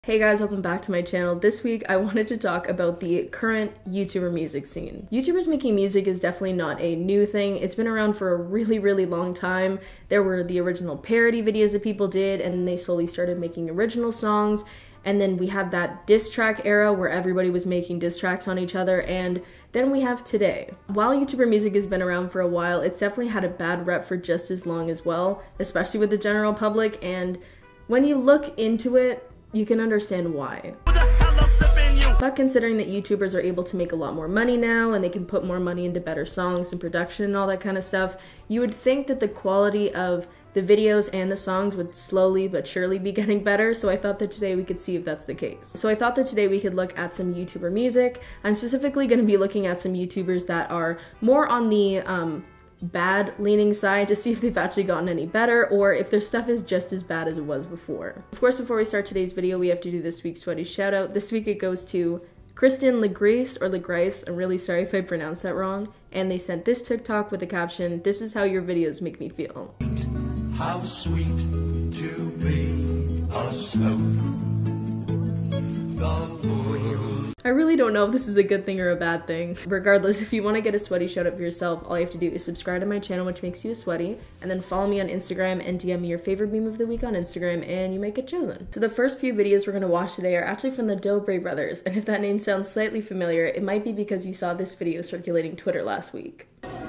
Hey guys, welcome back to my channel. This week I wanted to talk about the current YouTuber music scene. YouTubers making music is definitely not a new thing. It's been around for a really long time. There were the original parody videos that people did, and then they slowly started making original songs, and then we had that diss track era where everybody was making diss tracks on each other, and then we have today. While YouTuber music has been around for a while, it's definitely had a bad rep for just as long as well, especially with the general public, and when you look into it, you can understand why. But considering that YouTubers are able to make a lot more money now and they can put more money into better songs and production and all that kind of stuff, you would think that the quality of the videos and the songs would slowly but surely be getting better, so I thought that today we could see if that's the case. So I thought that today we could look at some YouTuber music. I'm specifically going to be looking at some YouTubers that are more on the bad leaning side to see if they've actually gotten any better or if their stuff is just as bad as it was before. Of course, before we start today's video, we have to do this week's sweaty shout out. This week it goes to Kristen Legrice or Legrice. I'm really sorry if I pronounced that wrong. And they sent this TikTok with the caption, "This is how your videos make me feel." How sweet to be a sloth. I really don't know if this is a good thing or a bad thing. Regardless, if you want to get a sweaty shout out for yourself, all you have to do is subscribe to my channel, which makes you a sweaty, and then follow me on Instagram and DM me your favorite meme of the week on Instagram, and you might get chosen. So the first few videos we're going to watch today are actually from the Duped brothers, and if that name sounds slightly familiar, it might be because you saw this video circulating Twitter last week.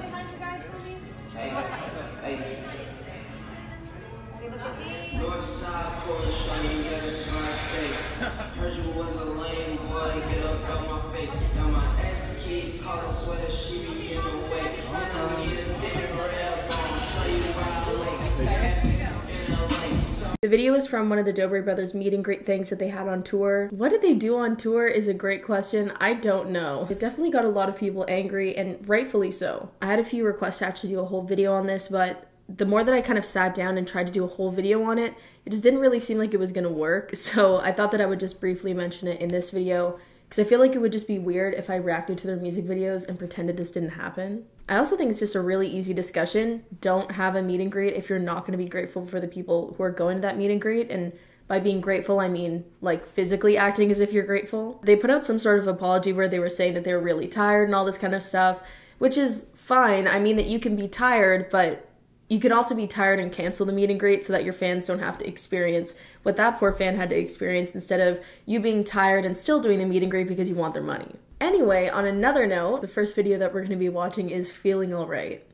The video is from one of the Duped brothers meet and greet things that they had on tour. What did they do on tour is a great question. I don't know. It definitely got a lot of people angry, and rightfully so. I had a few requests to actually do a whole video on this, but the more that I kind of sat down and tried to do a whole video on it, it just didn't really seem like it was gonna work. So I thought that I would just briefly mention it in this video, because I feel like it would just be weird if I reacted to their music videos and pretended this didn't happen. I also think it's just a really easy discussion. Don't have a meet and greet if you're not going to be grateful for the people who are going to that meet and greet. And by being grateful, I mean like physically acting as if you're grateful. They put out some sort of apology where they were saying that they were really tired and all this kind of stuff, which is fine. I mean that you can be tired, but you can also be tired and cancel the meet and greet so that your fans don't have to experience what that poor fan had to experience instead of you being tired and still doing the meet and greet because you want their money. Anyway, on another note, the first video that we're going to be watching is Feeling Alright.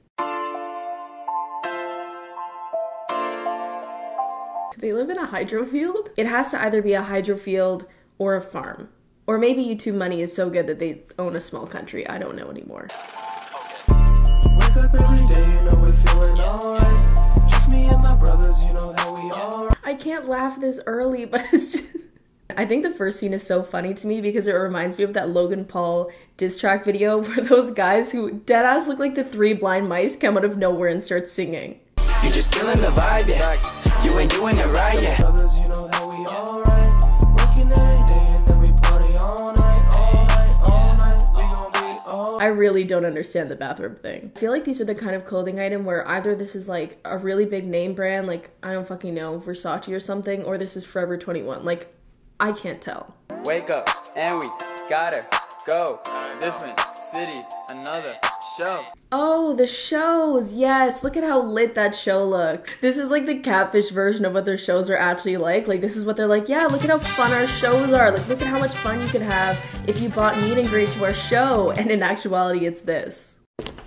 Do they live in a hydro field? It has to either be a hydro field or a farm. Or maybe YouTube money is so good that they own a small country. I don't know anymore. Wake up every day, you know we're feeling alright. Just me and my brothers, you know that we are. I can't laugh this early, but it's just... I think the first scene is so funny to me because it reminds me of that Logan Paul diss track video where those guys who deadass look like the three blind mice come out of nowhere and start singing. You just feeling the vibe, yeah. You ain't doing it right, yeah. Brothers, you know that we alright. Working every day and then we party all night, all night, all night. We gon' be all. I really don't understand the bathrobe thing. I feel like these are the kind of clothing item where either this is like a really big name brand, like I don't fucking know, Versace or something, or this is Forever 21. Like, I can't tell. Wake up, and we gotta go. Different city, another show. Oh, the shows, yes. Look at how lit that show looks. This is like the catfish version of what their shows are actually like. Like, this is what they're like, yeah, look at how fun our shows are. Like, look at how much fun you could have if you bought meet and greet to our show. And in actuality, it's this.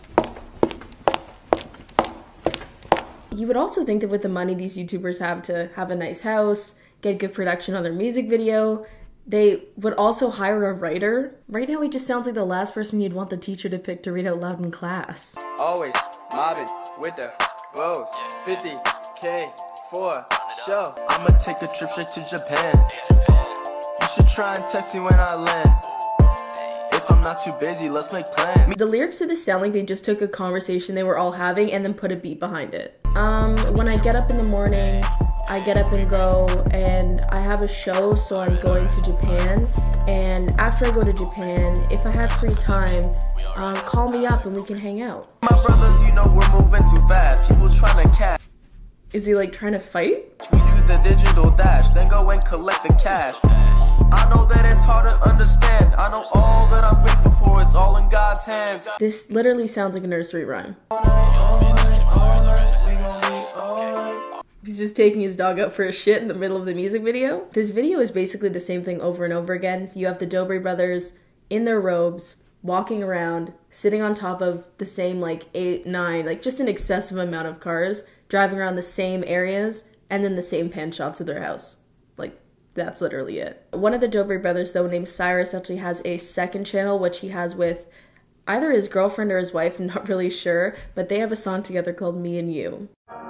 You would also think that with the money these YouTubers have to have a nice house, get good production on their music video, they would also hire a writer. Right now he just sounds like the last person you'd want the teacher to pick to read out loud in class. Always mobbing with the woes. 50K for show. I'ma take a trip straight to Japan. You should try and text me when I land. If I'm not too busy, let's make plans. The lyrics to this sound like they just took a conversation they were all having and then put a beat behind it. When I get up in the morning, I get up and go, and I have a show, so I'm going to Japan. And after I go to Japan, if I have free time, call me up and we can hang out. My brothers, you know we're moving too fast. People trying to catch. Is he like trying to fight? We do the digital dash, then go and collect the cash. I know that it's hard to understand. I know all that I'm grateful for, it's all in God's hands. This literally sounds like a nursery rhyme. He's just taking his dog out for a shit in the middle of the music video. This video is basically the same thing over and over again. You have the Dobry brothers in their robes, walking around, sitting on top of the same like 8, 9, like just an excessive amount of cars, driving around the same areas, and then the same pan shots of their house. Like, that's literally it. One of the Dobry brothers, though, named Cyrus, actually has a second channel, which he has with either his girlfriend or his wife, I'm not really sure, but they have a song together called Me and You.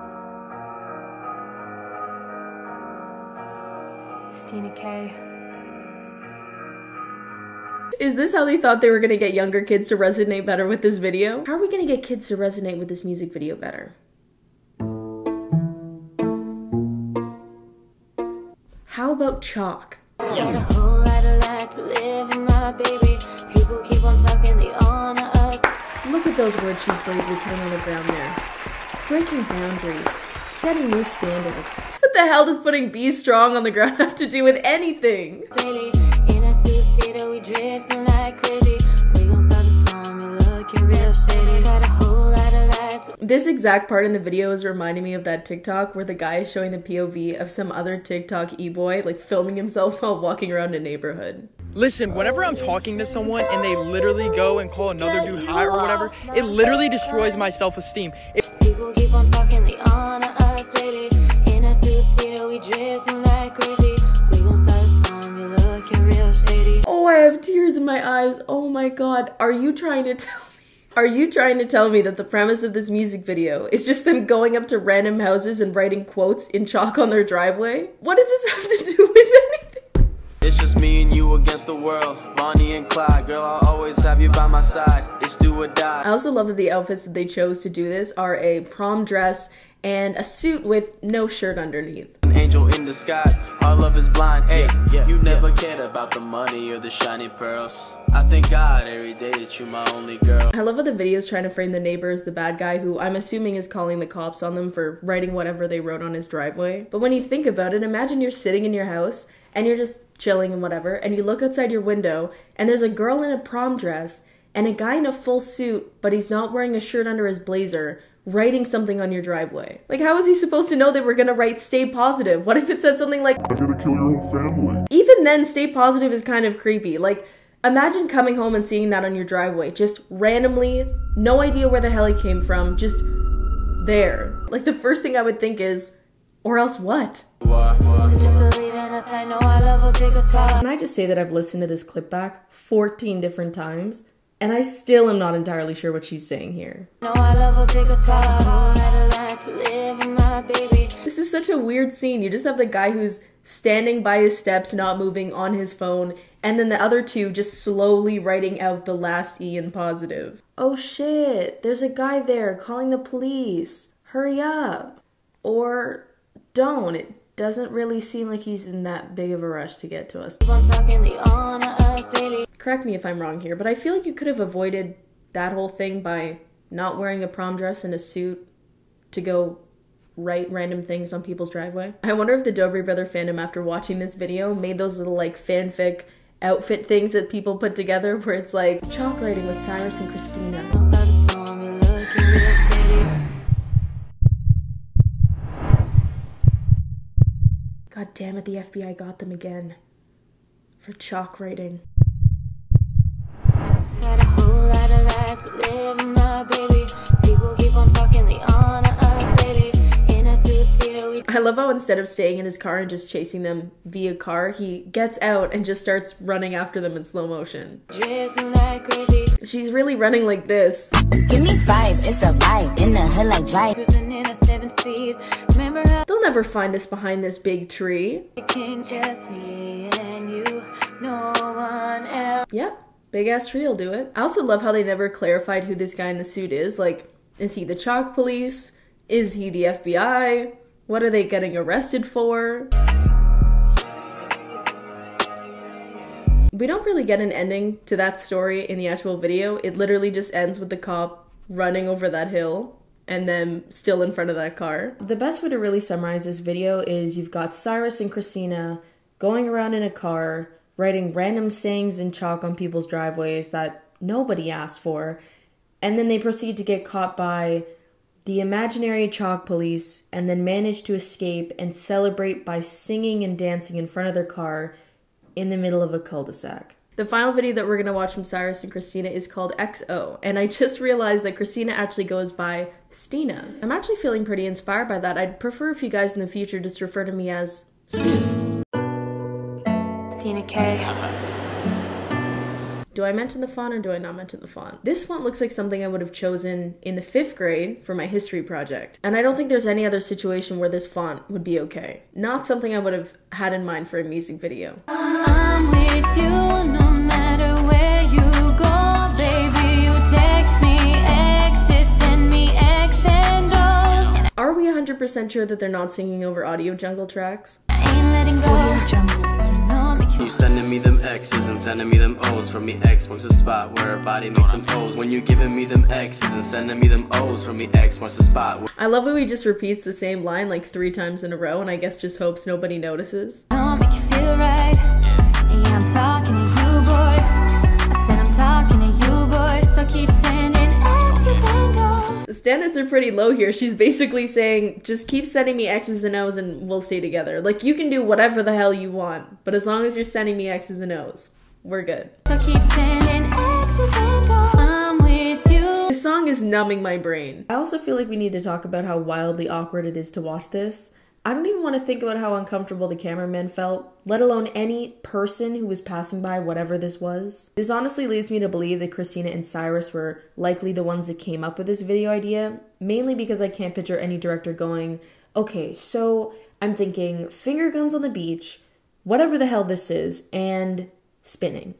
Stina K. Is this how they thought they were gonna get younger kids to resonate better with this video? How are we gonna get kids to resonate with this music video better? How about chalk? Got a whole lot of life to live in my baby. People keep on talking, they honor us. Look at those words she's bravely putting on the ground there. Breaking boundaries, setting new standards. What the hell does putting "Be Strong" on the ground have to do with anything? Daily, in a two-seater, we drifting like crazy. We gon' stop the storm, you looking real shady. Got a whole lot of life. This exact part in the video is reminding me of that TikTok where the guy is showing the POV of some other TikTok e-boy like filming himself while walking around a neighborhood. Listen, whenever I'm talking to someone and they literally go and call another dude hot or whatever, it literally destroys my self-esteem. People keep on talking, they honor us daily. In a two-seater, we drifting like crazy. We gon' start a storm, you looking real shady. Oh, I have tears in my eyes. Oh my god. Are you trying to tell me that the premise of this music video is just them going up to random houses and writing quotes in chalk on their driveway? What does this have to do with anything? It's just me and you against the world, Bonnie and Clyde. Girl, I'll always have you by my side. It's do or die. I also love that the outfits that they chose to do this are a prom dress and a suit with no shirt underneath. An angel in disguise, our love is blind. Hey, you never cared about the money or the shiny pearls. I thank God every day that you're my only girl. I love how the video is trying to frame the neighbor as the bad guy who I'm assuming is calling the cops on them for writing whatever they wrote on his driveway. But when you think about it, imagine you're sitting in your house and you're just chilling and whatever, and you look outside your window and there's a girl in a prom dress and a guy in a full suit, but he's not wearing a shirt under his blazer, writing something on your driveway. Like, how is he supposed to know they were gonna write "stay positive"? What if it said something like, "I'm gonna kill your whole family"? Even then, "stay positive" is kind of creepy. Like, imagine coming home and seeing that on your driveway, just randomly, no idea where the hell he came from, just there. Like, the first thing I would think is, or else what? Can I just say that I've listened to this clip back 14 different times, and I still am not entirely sure what she's saying here. This is such a weird scene. You just have the guy who's standing by his steps, not moving, on his phone, and then the other two just slowly writing out the last E in positive. Oh shit, there's a guy there calling the police. Hurry up. Or don't. It doesn't really seem like he's in that big of a rush to get to us. Correct me if I'm wrong here, but I feel like you could have avoided that whole thing by not wearing a prom dress and a suit to go write random things on people's driveway. I wonder if the Dobry brother fandom, after watching this video, made those little like fanfic outfit things that people put together where it's like chalk writing with Cyrus and Christina. God damn it, the FBI got them again. For chalk writing. Got a whole lot of life to live in my baby. People keep on talking, they honor us daily. In a two-seater, we... I love how instead of staying in his car and just chasing them via car, he gets out and just starts running after them in slow motion. drifting like crazy. She's really running like this. Give me 5, it's a vibe, in the hood like drive. Cruising in a 7-speed. Remember how They'll never find us behind this big tree. it came just me and you, no one else. Yep, big ass tree will do it. I also love how they never clarified who this guy in the suit is. Like, is he the chalk police? Is he the FBI? What are they getting arrested for? We don't really get an ending to that story in the actual video. It literally just ends with the cop running over that hill. and them still in front of that car. The best way to really summarize this video is you've got Cyrus and Christina going around in a car, writing random sayings in chalk on people's driveways that nobody asked for, and then they proceed to get caught by the imaginary chalk police and then manage to escape and celebrate by singing and dancing in front of their car in the middle of a cul-de-sac. The final video that we're going to watch from Cyrus and Christina is called XO, and I just realized that Christina actually goes by Stina. I'm actually feeling pretty inspired by that. I'd prefer if you guys in the future just refer to me as C. Stina K. Do I mention the font or do I not mention the font? This font looks like something I would have chosen in the 5th grade for my history project. And I don't think there's any other situation where this font would be okay. Not something I would have had in mind for a music video. I'm with you no matter where you go, baby. You text me exes, send me X and O's. Are we 100% sure that they're not singing over Audio Jungle tracks? I ain't letting go. You sending me them X's and sending me them O's. From me X marks the spot where her body makes them O's. When you giving me them X's and sending me them O's. From me X marks the spot. I love how he just repeats the same line like 3 times in a row, and I guess just hopes nobody notices. Don't make you feel right. Yeah, I'm talking to you, boy. I said I'm talking to you, boy. So keep sending X's and O's. The standards are pretty low here. She's basically saying, just keep sending me X's and O's and we'll stay together. Like, you can do whatever the hell you want, but as long as you're sending me X's and O's, we're good. So keep sending X's and O's. I'm with you. This song is numbing my brain. I also feel like we need to talk about how wildly awkward it is to watch this. I don't even want to think about how uncomfortable the cameraman felt, let alone any person who was passing by whatever this was. This honestly leads me to believe that Christina and Cyrus were likely the ones that came up with this video idea, mainly because I can't picture any director going, okay, so I'm thinking finger guns on the beach, whatever the hell this is, and spinning.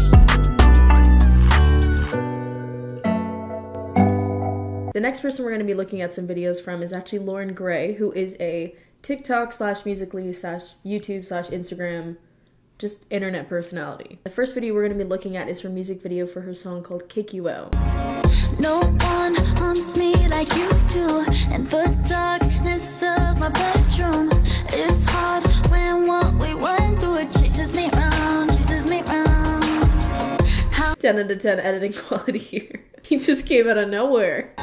The next person we're going to be looking at some videos from is actually Lauren Gray, who is a TikTok / Musical.ly / YouTube / Instagram, just internet personality. The first video we're going to be looking at is her music video for her song called Kick You Out. No one haunts me like you do in the darkness of my bedroom. It's hard when what we went through it chases me round, chases me round. 10 out of 10 editing quality here. He just came out of nowhere.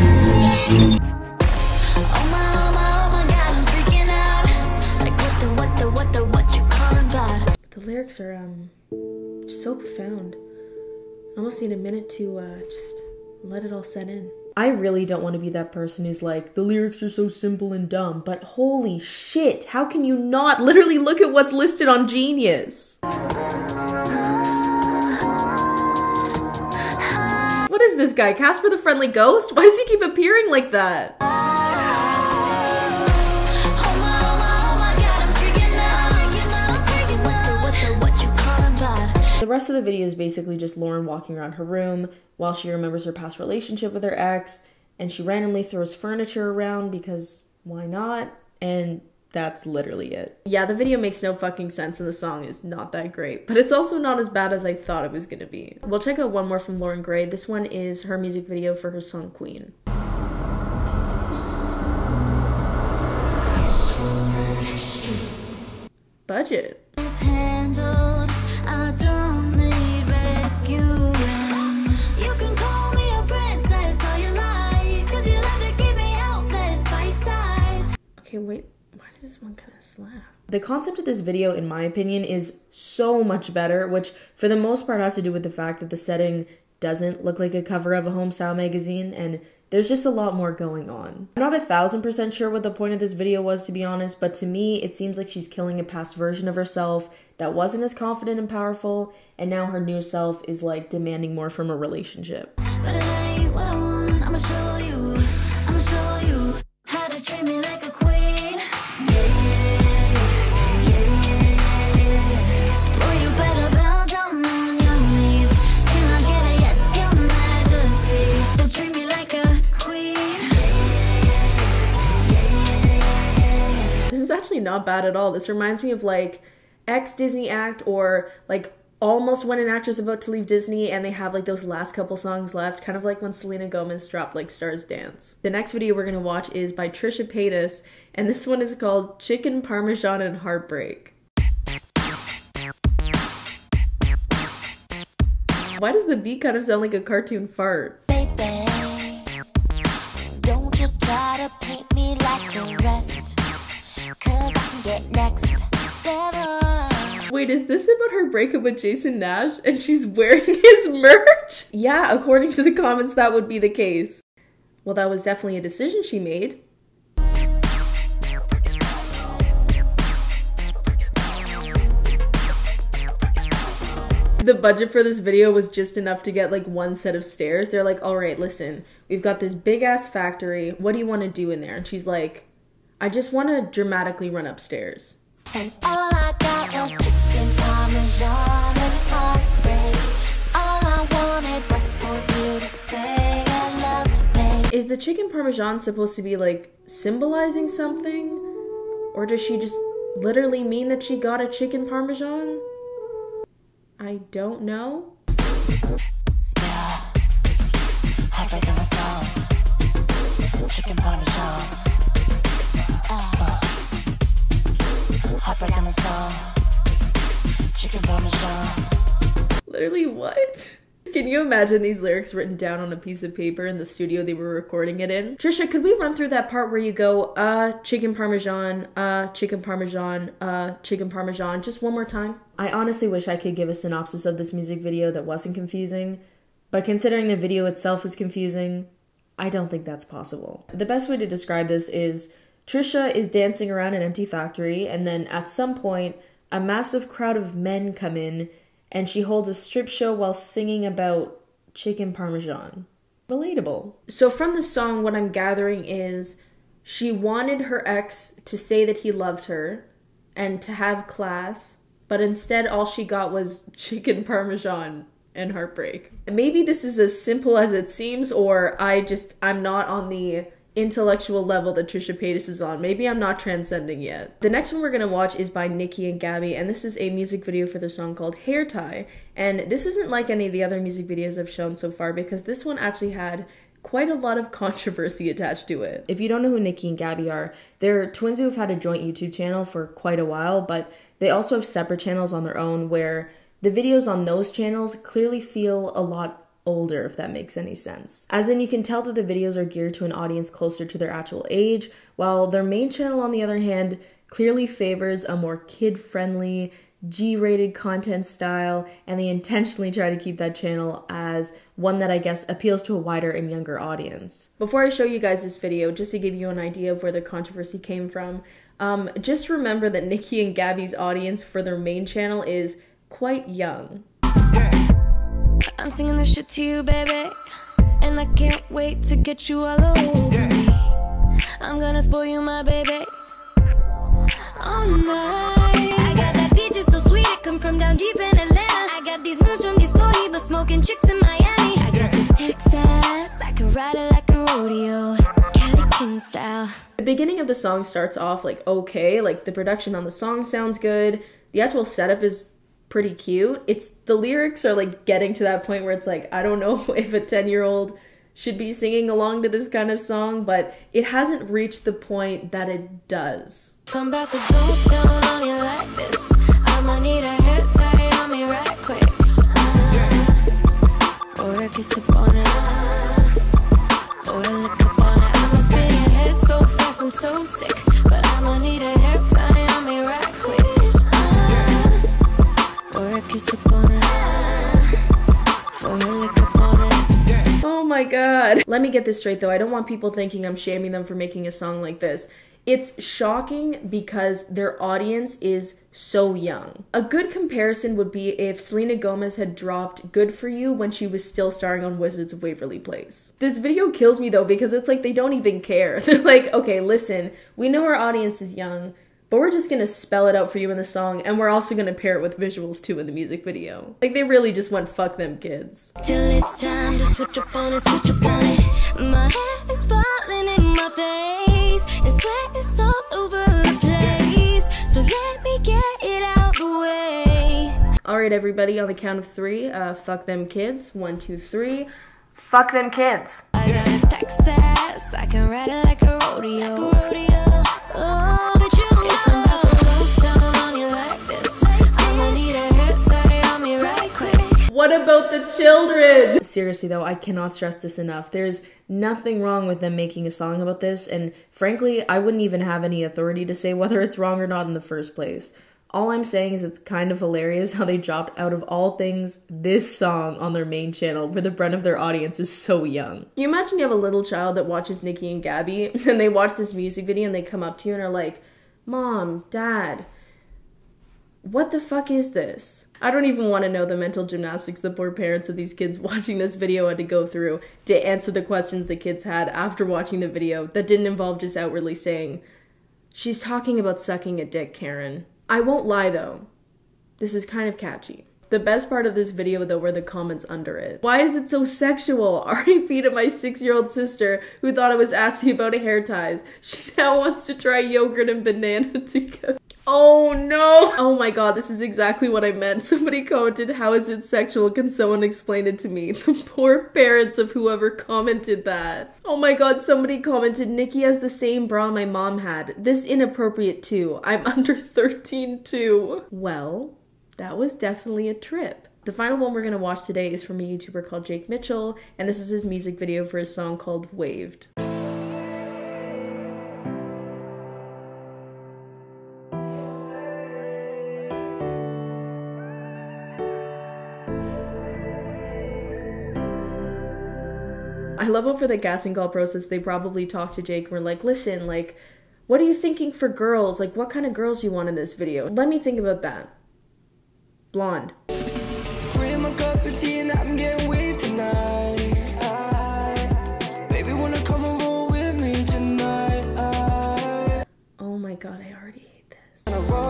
The lyrics are so profound. I almost need a minute to just let it all set in. I really don't want to be that person who's like, the lyrics are so simple and dumb, but holy shit, how can you not literally look at what's listed on Genius? What is this guy, Casper the Friendly Ghost? Why does he keep appearing like that? The rest of the video is basically just Lauren walking around her room while she remembers her past relationship with her ex, and she randomly throws furniture around because why not? And that's literally it. Yeah, the video makes no fucking sense and the song is not that great, but it's also not as bad as I thought it was gonna be. We'll check out one more from Lauren Gray. This one is her music video for her song Queen. Budget. I don't need rescuing. You can call me a princess all you like, 'cause you love to keep me helpless by side. Okay, wait, why does this one kind of slap? The concept of this video, in my opinion, is so much better, which for the most part has to do with the fact that the setting doesn't look like a cover of a home style magazine, and there's just a lot more going on. I'm not 1000% sure what the point of this video was, to be honest, but to me, it seems like she's killing a past version of herself that wasn't as confident and powerful, and now her new self is like demanding more from a relationship. But it ain't what I want, I'ma show you how to treat me like a queen. Boy, you better bow down on your knees. Can I get a yes, your majesty? So treat me like a queen. This is actually not bad at all. This reminds me of like ex-Disney act or like almost when an actor's about to leave Disney and they have like those last couple songs left, kind of like when Selena Gomez dropped like Stars Dance. The next video we're gonna watch is by Trisha Paytas, and this one is called Chicken Parmesan and Heartbreak. Why does the beat kind of sound like a cartoon fart? Baby, don't you try to paint me like the rest, 'cause I can get next. Never. Wait, is this about her breakup with Jason Nash and she's wearing his merch? Yeah, according to the comments, that would be the case. Well, that was definitely a decision she made. The budget for this video was just enough to get like one set of stairs. They're like, all right, listen, we've got this big ass factory. What do you want to do in there? And she's like, I just want to dramatically run upstairs. And all I got was chicken parmesan and heartbreak. All I wanted was for you to say I love me. Is the chicken parmesan supposed to be like symbolizing something? Or does she just literally mean that she got a chicken parmesan? I don't know. Yeah, heartbreak on my song. Chicken parmesan. Heartbreak on the song. Chicken parmesan. Literally, what? Can you imagine these lyrics written down on a piece of paper in the studio they were recording it in? Trisha, could we run through that part where you go, chicken parmesan, chicken parmesan, chicken parmesan, just one more time? I honestly wish I could give a synopsis of this music video that wasn't confusing, but considering the video itself is confusing, I don't think that's possible. The best way to describe this is Trisha is dancing around an empty factory, and then at some point, a massive crowd of men come in, and she holds a strip show while singing about chicken parmesan. Relatable. So from the song, what I'm gathering is she wanted her ex to say that he loved her and to have class, but instead all she got was chicken parmesan and heartbreak. Maybe this is as simple as it seems, or I'm not on the intellectual level that Trisha Paytas is on. Maybe I'm not transcending yet. The next one we're gonna watch is by Nikki and Gabby, and this is a music video for their song called Hair Tie. And this isn't like any of the other music videos I've shown so far, because this one actually had quite a lot of controversy attached to it. If you don't know who Nikki and Gabby are, they're twins who have had a joint YouTube channel for quite a while, but they also have separate channels on their own where the videos on those channels clearly feel a lot older, if that makes any sense. As in, you can tell that the videos are geared to an audience closer to their actual age, while their main channel, on the other hand, clearly favors a more kid-friendly, G-rated content style, and they intentionally try to keep that channel as one that I guess appeals to a wider and younger audience. Before I show you guys this video, just to give you an idea of where the controversy came from, just remember that Nikki and Gabby's audience for their main channel is quite young. I'm singing this shit to you, baby, and I can't wait to get you all over me. I'm gonna spoil you, my baby, all night. I got that peaches so sweet, it come from down deep in Atlanta. I got these moves from these Cody, but smoking chicks in Miami. I got this Texas, I can ride it like a rodeo, Cali King style. The beginning of the song starts off like okay, like the production on the song sounds good, the actual setup is pretty cute. It's the lyrics are like getting to that point where it's like, I don't know if a 10-year-old should be singing along to this kind of song, but it hasn't reached the point that it does. I'm about to go down on you like this. I'ma need a hair tie on me right quick. Or a kiss upon it. Or a lick upon it. I'ma spin your head so fast, I'm so sick. But I'ma need a hair tie on me right quick. Or a kiss upon it. Or a lick upon it. Oh my god. Let me get this straight though. I don't want people thinking I'm shaming them for making a song like this. It's shocking because their audience is so young. A good comparison would be if Selena Gomez had dropped Good For You when she was still starring on Wizards of Waverly Place. This video kills me though because it's like they don't even care. They're like, okay, listen, we know our audience is young, but we're just gonna spell it out for you in the song, and we're also gonna pair it with visuals too in the music video. Like, they really just went, fuck them kids. Till it's time to switch up on it, switch up on it. My hair is falling in my face, and sweat is all over the place. So let me get it out the way. All right, everybody, on the count of 3, fuck them kids. 1, 2, 3. Fuck them kids. I got this Texas, I can ride it like a rodeo. Oh, but you if I'm about to go down on you like this, I'ma need a hit tight on me right quick. What about the children? Seriously though, I cannot stress this enough. There's nothing wrong with them making a song about this, and frankly, I wouldn't even have any authority to say whether it's wrong or not in the first place. All I'm saying is it's kind of hilarious how they dropped, out of all things, this song on their main channel where the brunt of their audience is so young. Can you imagine you have a little child that watches Nicki and Gabby and they watch this music video and they come up to you and are like, Mom, Dad, what the fuck is this? I don't even want to know the mental gymnastics the poor parents of these kids watching this video had to go through to answer the questions the kids had after watching the video that didn't involve just outwardly saying, she's talking about sucking a dick, Karen. I won't lie though, this is kind of catchy. The best part of this video though were the comments under it. Why is it so sexual? R.I.P. to my 6-year-old sister who thought it was actually about hair ties. She now wants to try yogurt and banana together. Oh no! Oh my god, this is exactly what I meant. Somebody commented, how is it sexual? Can someone explain it to me? The poor parents of whoever commented that. Oh my god, somebody commented, Nicki has the same bra my mom had. This inappropriate too. I'm under 13 too. Well, that was definitely a trip. The final one we're gonna watch today is from a YouTuber called Jake Mitchell, and this is his music video for his song called Waved. I love how for the casting call process, they probably talked to Jake and were like, listen, like, what are you thinking for girls? Like, what kind of girls you want in this video? Let me think about that. Blonde. Oh my god, I already hate this.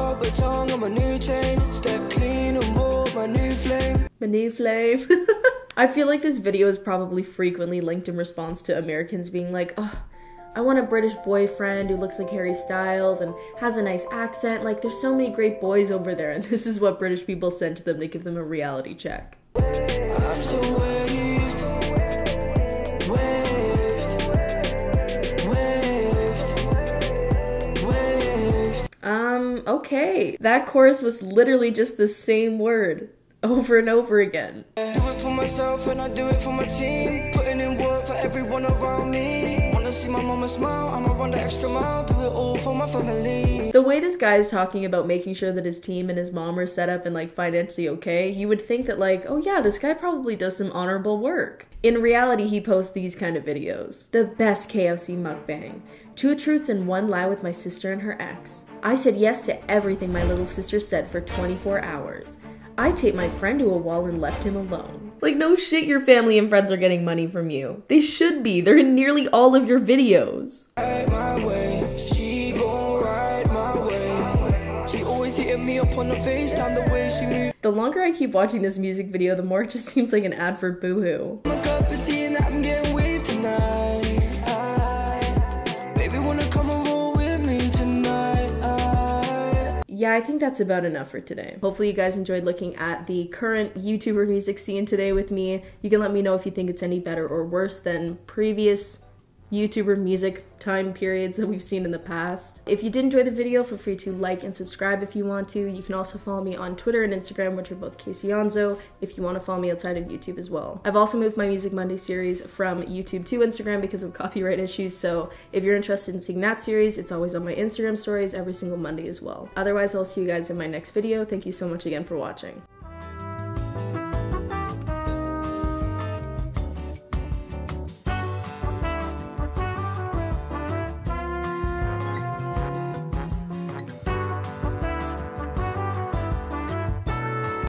My new flame. I feel like this video is probably frequently linked in response to Americans being like, oh, I want a British boyfriend who looks like Harry Styles and has a nice accent. Like, there's so many great boys over there, and this is what British people send to them to give them a reality check. I'm so waved. Okay. That chorus was literally just the same word over and over again. Do it for myself and I do it for my team. Putting in work for everyone around me. Wanna see my mama smile, I'ma run the extra mile. Do it all for my family. The way this guy is talking about making sure that his team and his mom are set up and like financially okay, you would think that like, oh yeah, this guy probably does some honorable work. In reality, he posts these kind of videos. The best KFC mukbang. 2 truths and 1 lie with my sister and her ex. I said yes to everything my little sister said for 24 hours. I taped my friend to a wall and left him alone. Like, no shit your family and friends are getting money from you. They should be. They're in nearly all of your videos. Ride my way. She gon' ride my way. She always hitting me up on the FaceTime the way she moves. The longer I keep watching this music video, the more it just seems like an ad for Boohoo. My cup is seeing that I'm getting waved tonight. Baby, wanna come and roll with me tonight. Yeah, I think that's about enough for today. Hopefully you guys enjoyed looking at the current YouTuber music scene today with me. You can let me know if you think it's any better or worse than previous YouTuber music time periods that we've seen in the past. If you did enjoy the video, feel free to like and subscribe if you want to. You can also follow me on Twitter and Instagram, which are both Aonso, if you want to follow me outside of YouTube as well. I've also moved my Music Monday series from YouTube to Instagram because of copyright issues, so if you're interested in seeing that series, it's always on my Instagram stories every single Monday as well. Otherwise, I'll see you guys in my next video. Thank you so much again for watching.